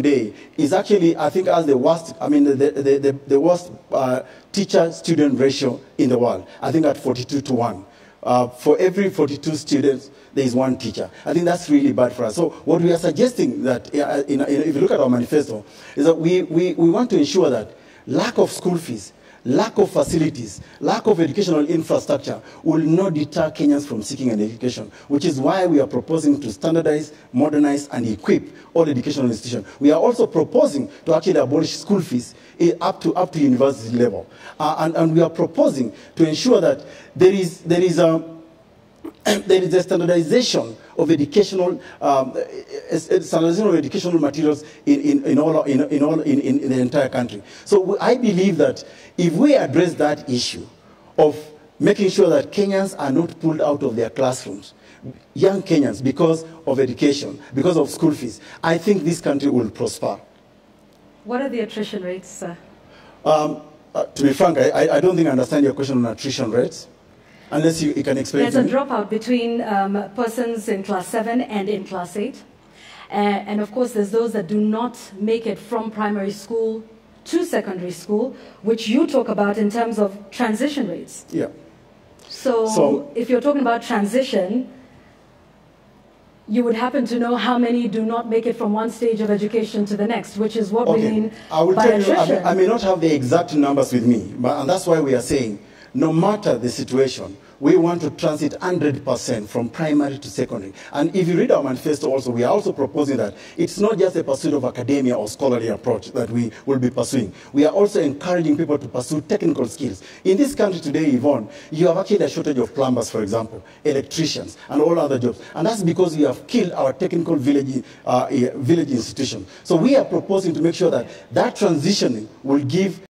today is actually, I think, as the worst, I mean, the worst teacher-student ratio in the world. I think at 42:1. For every 42 students, there is one teacher. I think that's really bad for us. So what we are suggesting that, if you look at our manifesto, is that we want to ensure that lack of school fees, lack of facilities, lack of educational infrastructure will not deter Kenyans from seeking an education, which is why we are proposing to standardize, modernize, and equip all educational institutions. We are also proposing to actually abolish school fees up to university level. And we are proposing to ensure that there is a standardization of educational materials in the entire country. So I believe that if we address that issue of making sure that Kenyans are not pulled out of their classrooms, young Kenyans, because of education, because of school fees, I think this country will prosper. What are the attrition rates, sir? To be frank, I don't think I understand your question on attrition rates. Unless you can explain. There's a dropout between persons in class 7 and in class 8. And of course, there's those that do not make it from primary school to secondary school, which you talk about in terms of transition rates. Yeah. So if you're talking about transition, you would happen to know how many do not make it from one stage of education to the next, which is what we mean by attrition. I may not have the exact numbers with me, and that's why we are saying, no matter the situation, we want to transit 100% from primary to secondary. And if you read our manifesto also, we are also proposing that it's not just a pursuit of academia or scholarly approach that we will be pursuing. We are also encouraging people to pursue technical skills. In this country today, Yvonne, you have actually a shortage of plumbers, for example, electricians, and all other jobs. And that's because we have killed our technical village institution. So we are proposing to make sure that that transitioning will give